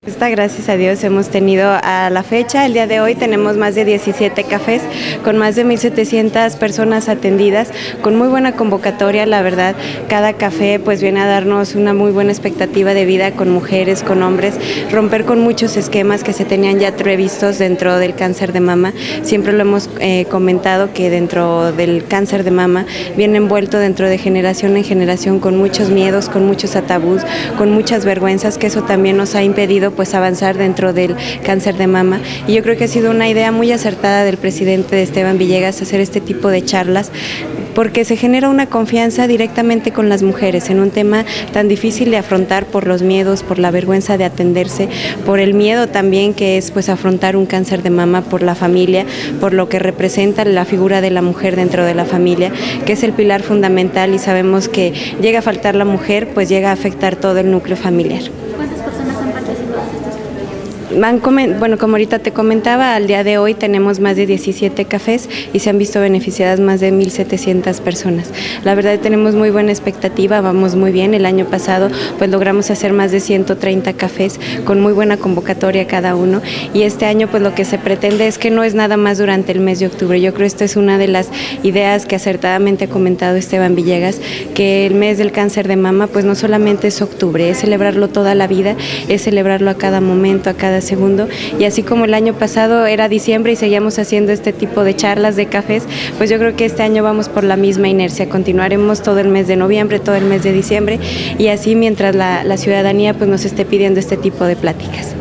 Gracias a Dios hemos tenido a la fecha, el día de hoy tenemos más de 17 cafés con más de 1,700 personas atendidas, con muy buena convocatoria, la verdad. Cada café pues viene a darnos una muy buena expectativa de vida con mujeres, con hombres, romper con muchos esquemas que se tenían ya previstos dentro del cáncer de mama. Siempre lo hemos comentado que dentro del cáncer de mama viene envuelto dentro de generación en generación con muchos miedos, con muchos tabús, con muchas vergüenzas, que eso también nos ha impedido pues avanzar dentro del cáncer de mama, y yo creo que ha sido una idea muy acertada del presidente Esteban Villegas hacer este tipo de charlas, porque se genera una confianza directamente con las mujeres en un tema tan difícil de afrontar por los miedos, por la vergüenza de atenderse, por el miedo también que es pues afrontar un cáncer de mama, por la familia, por lo que representa la figura de la mujer dentro de la familia, que es el pilar fundamental, y sabemos que llega a faltar la mujer, pues llega a afectar todo el núcleo familiar. Bueno, como ahorita te comentaba, al día de hoy tenemos más de 17 cafés y se han visto beneficiadas más de 1,700 personas. La verdad tenemos muy buena expectativa, vamos muy bien. El año pasado pues logramos hacer más de 130 cafés con muy buena convocatoria cada uno, y este año pues lo que se pretende es que no es nada más durante el mes de octubre. Yo creo que esta es una de las ideas que acertadamente ha comentado Esteban Villegas, que el mes del cáncer de mama pues no solamente es octubre, es celebrarlo toda la vida, es celebrarlo a cada momento, a cada segundo, y así como el año pasado era diciembre y seguíamos haciendo este tipo de charlas de cafés, pues yo creo que este año vamos por la misma inercia, continuaremos todo el mes de noviembre, todo el mes de diciembre, y así mientras la ciudadanía pues nos esté pidiendo este tipo de pláticas.